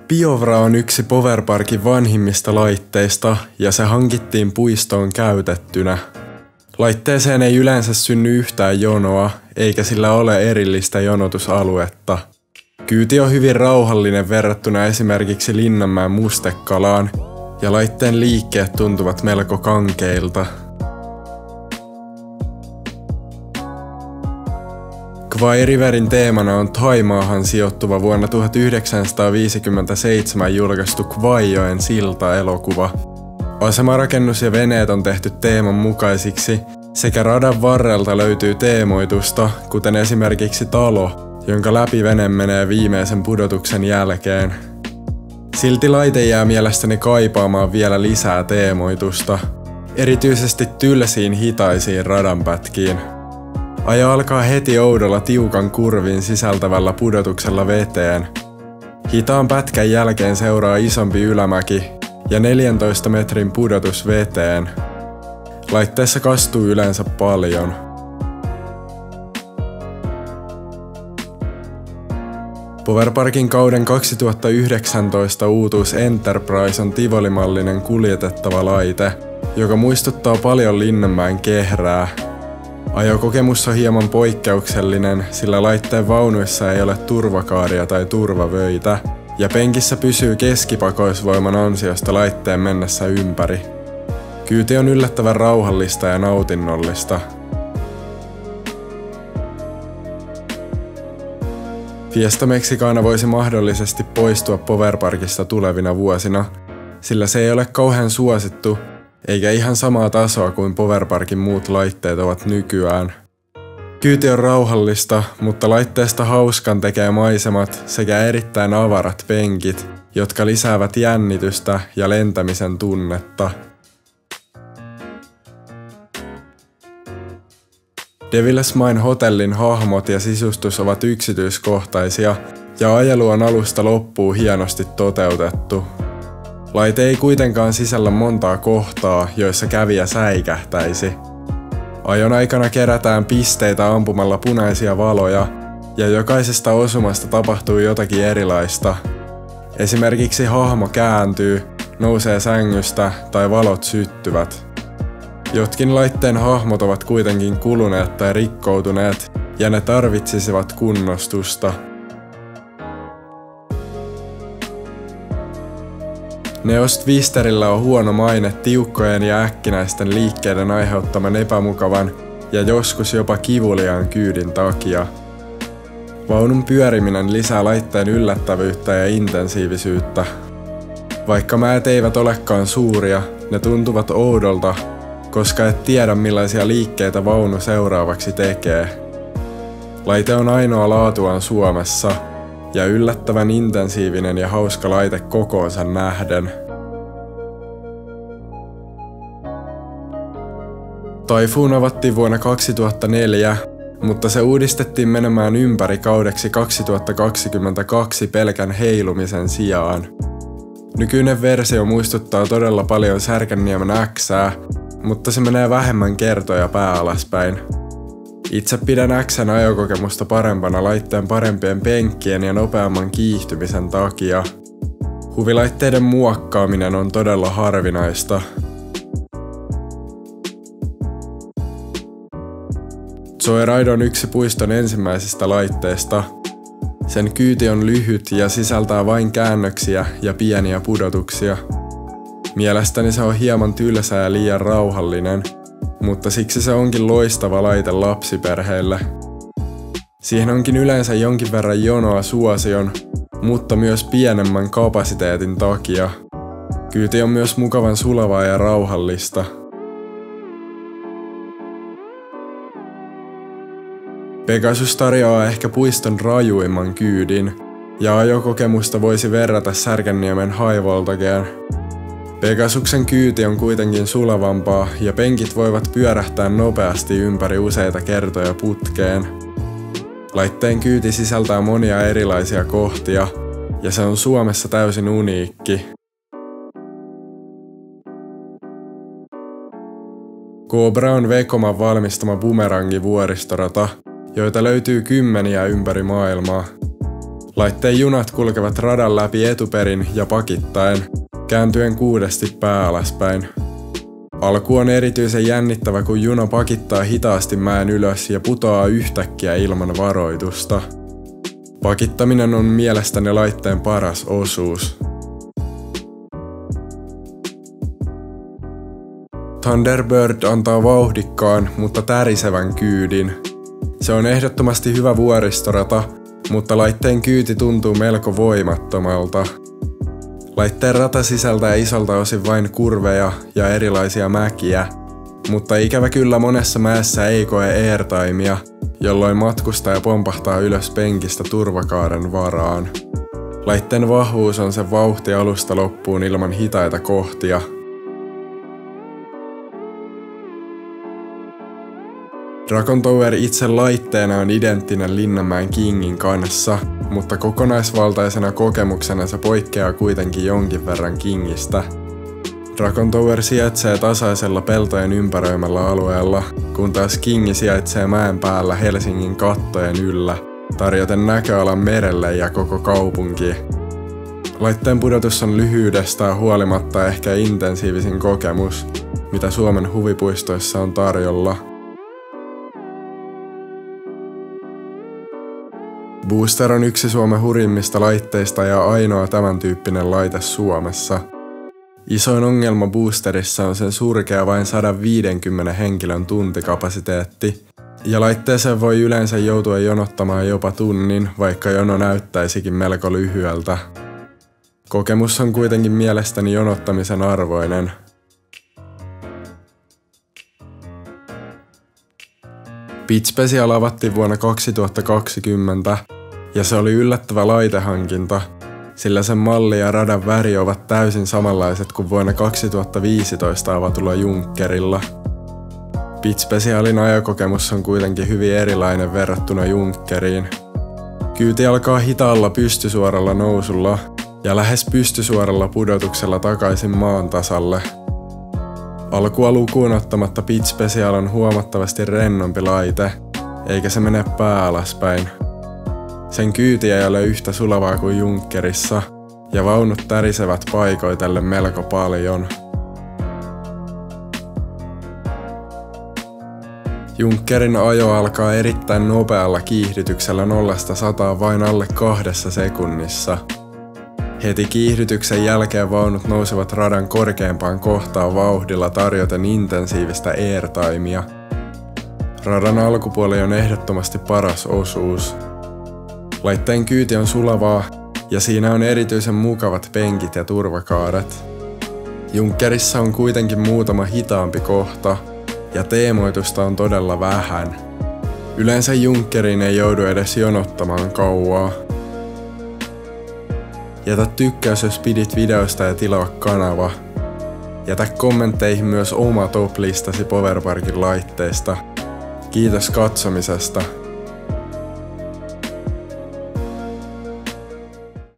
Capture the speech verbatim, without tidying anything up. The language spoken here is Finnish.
Biovra on yksi Powerparkin vanhimmista laitteista ja se hankittiin puistoon käytettynä. Laitteeseen ei yleensä synny yhtään jonoa, eikä sillä ole erillistä jonotusaluetta. Kyyti on hyvin rauhallinen verrattuna esimerkiksi Linnanmäen Mustekalaan, ja laitteen liikkeet tuntuvat melko kankeilta. Kwai Riverin teemana on Thaimaahan sijoittuva vuonna tuhatyhdeksänsataaviisikymmentäseitsemän julkaistu Kwaijoen silta-elokuva. Asemarakennus ja veneet on tehty teeman mukaisiksi, sekä radan varrelta löytyy teemoitusta, kuten esimerkiksi talo, jonka läpi vene menee viimeisen pudotuksen jälkeen. Silti laite jää mielestäni kaipaamaan vielä lisää teemoitusta, erityisesti tylsiin hitaisiin radanpätkiin. Ajo alkaa heti oudolla tiukan kurvin sisältävällä pudotuksella veteen. Hitaan pätkän jälkeen seuraa isompi ylämäki ja neljäntoista metrin pudotus veteen. Laitteessa kastuu yleensä paljon. Powerparkin kauden kaksituhattayhdeksäntoista uutuus Enterprise on tivolimallinen kuljetettava laite, joka muistuttaa paljon Linnanmäen kehrää. Ajokokemus on hieman poikkeuksellinen, sillä laitteen vaunuissa ei ole turvakaaria tai turvavöitä, ja penkissä pysyy keskipakoisvoiman ansiosta laitteen mennessä ympäri. Kyyti on yllättävän rauhallista ja nautinnollista. Fiesta Mexicana voisi mahdollisesti poistua Powerparkista tulevina vuosina, sillä se ei ole kauhean suosittu, eikä ihan samaa tasoa kuin Powerparkin muut laitteet ovat nykyään. Kyyti on rauhallista, mutta laitteesta hauskan tekee maisemat sekä erittäin avarat penkit, jotka lisäävät jännitystä ja lentämisen tunnetta. Devil's Mine hotellin hahmot ja sisustus ovat yksityiskohtaisia ja ajelu on alusta loppuun hienosti toteutettu. Laite ei kuitenkaan sisällä montaa kohtaa, joissa kävijä säikähtäisi. Ajon aikana kerätään pisteitä ampumalla punaisia valoja, ja jokaisesta osumasta tapahtuu jotakin erilaista. Esimerkiksi hahmo kääntyy, nousee sängystä tai valot syttyvät. Jotkin laitteen hahmot ovat kuitenkin kuluneet tai rikkoutuneet, ja ne tarvitsisivat kunnostusta. Neos Twisterillä on huono maine tiukkojen ja äkkinäisten liikkeiden aiheuttaman epämukavan ja joskus jopa kivuliaan kyydin takia. Vaunun pyöriminen lisää laitteen yllättävyyttä ja intensiivisyyttä. Vaikka mäet eivät olekaan suuria, ne tuntuvat oudolta, koska et tiedä millaisia liikkeitä vaunu seuraavaksi tekee. Laite on ainoa laatuaan Suomessa ja yllättävän intensiivinen ja hauska laite kokoonsa nähden. Typhoon avattiin vuonna kaksituhattaneljä, mutta se uudistettiin menemään ympäri kaudeksi kaksituhattakaksikymmentäkaksi pelkän heilumisen sijaan. Nykyinen versio muistuttaa todella paljon Särkänniemen X:ää, mutta se menee vähemmän kertoja pää alaspäin. Itse pidän X:n ajokokemusta parempana laitteen parempien penkkien ja nopeamman kiihtymisen takia. Huvilaitteiden muokkaaminen on todella harvinaista. Joyride on yksi puiston ensimmäisistä laitteista. Sen kyyti on lyhyt ja sisältää vain käännöksiä ja pieniä pudotuksia. Mielestäni se on hieman tylsä ja liian rauhallinen, mutta siksi se onkin loistava laite lapsiperheille. Siihen onkin yleensä jonkin verran jonoa suosion, mutta myös pienemmän kapasiteetin takia. Kyyti on myös mukavan sulavaa ja rauhallista. Pegasus tarjoaa ehkä puiston rajuimman kyydin, ja ajokokemusta voisi verrata Särkänniemen High Voltageen. Pegasuksen kyyti on kuitenkin sulavampaa ja penkit voivat pyörähtää nopeasti ympäri useita kertoja putkeen. Laitteen kyyti sisältää monia erilaisia kohtia ja se on Suomessa täysin uniikki. Cobra on Vekoman valmistama bumerangi vuoristorata, joita löytyy kymmeniä ympäri maailmaa. Laitteen junat kulkevat radan läpi etuperin ja pakittaen, kääntyen kuudesti pää alaspäin. Alku on erityisen jännittävä, kun juna pakittaa hitaasti mäen ylös ja putoaa yhtäkkiä ilman varoitusta. Pakittaminen on mielestäni laitteen paras osuus. Thunderbird antaa vauhdikkaan, mutta tärisevän kyydin. Se on ehdottomasti hyvä vuoristorata, mutta laitteen kyyti tuntuu melko voimattomalta. Laitteen rata sisältää isolta osin vain kurveja ja erilaisia mäkiä, mutta ikävä kyllä monessa mäessä ei koe airtimea, jolloin matkustaja pompahtaa ylös penkistä turvakaaren varaan. Laitteen vahvuus on sen vauhti alusta loppuun ilman hitaita kohtia. Dragon Tower itse laitteena on identtinen Linnanmäen Kingin kanssa, mutta kokonaisvaltaisena kokemuksena se poikkeaa kuitenkin jonkin verran Kingistä. Dragon Tower sijaitsee tasaisella peltojen ympäröimällä alueella, kun taas King sijaitsee mäen päällä Helsingin kattojen yllä, tarjoten näköalan merelle ja koko kaupunkiin. Laitteen pudotus on lyhyydestään huolimatta ehkä intensiivisin kokemus, mitä Suomen huvipuistoissa on tarjolla. Booster on yksi Suomen hurjimmista laitteista ja ainoa tämän tyyppinen laite Suomessa. Isoin ongelma Boosterissa on sen surkea vain sata viisikymmentä henkilön tuntikapasiteetti, ja laitteeseen voi yleensä joutua jonottamaan jopa tunnin, vaikka jono näyttäisikin melko lyhyeltä. Kokemus on kuitenkin mielestäni jonottamisen arvoinen. Beat Special avattiin vuonna kaksituhattakaksikymmentä, ja se oli yllättävä laitehankinta, sillä sen malli ja radan väri ovat täysin samanlaiset kuin vuonna kaksituhattaviisitoista avatulla Junckerilla. Beat Specialin ajokokemus on kuitenkin hyvin erilainen verrattuna Junckeriin. Kyyti alkaa hitaalla pystysuoralla nousulla ja lähes pystysuoralla pudotuksella takaisin maan tasalle. Alkua lukuun ottamatta Beat Special on huomattavasti rennompi laite, eikä se mene pää alaspäin. Sen kyyti ei ole yhtä sulavaa kuin Junckerissa, ja vaunut tärisevät paikoitelle melko paljon. Junckerin ajo alkaa erittäin nopealla kiihdytyksellä nollasta sataan vain alle kahdessa sekunnissa. Heti kiihdytyksen jälkeen vaunut nousevat radan korkeimpaan kohtaan vauhdilla tarjoten intensiivistä airtimea. Radan alkupuoli on ehdottomasti paras osuus. Laitteen kyyti on sulavaa ja siinä on erityisen mukavat penkit ja turvakaaret. Junckerissa on kuitenkin muutama hitaampi kohta ja teemoitusta on todella vähän. Yleensä Junckeriin ei joudu edes jonottamaan kauaa. Jätä tykkäys, jos pidit videosta ja tilaa kanava. Jätä kommentteihin myös oma top-listasi Powerparkin laitteista. Kiitos katsomisesta.